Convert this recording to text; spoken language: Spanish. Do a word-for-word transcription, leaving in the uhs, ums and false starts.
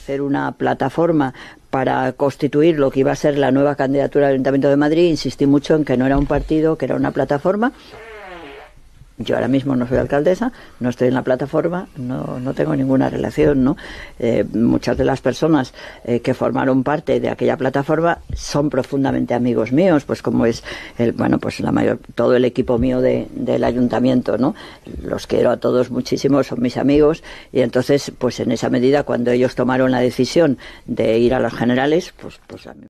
hacer una plataforma para constituir lo que iba a ser la nueva candidatura del Ayuntamiento de Madrid, insistí mucho en que no era un partido, que era una plataforma. Yo ahora mismo no soy alcaldesa, no estoy en la plataforma, no, no tengo ninguna relación, ¿no? Eh, muchas de las personas eh, que formaron parte de aquella plataforma son profundamente amigos míos, pues como es el, bueno, pues la mayor, todo el equipo mío de, del ayuntamiento, ¿no? Los quiero a todos muchísimo, son mis amigos, y entonces, pues en esa medida, cuando ellos tomaron la decisión de ir a los generales, pues, pues a mí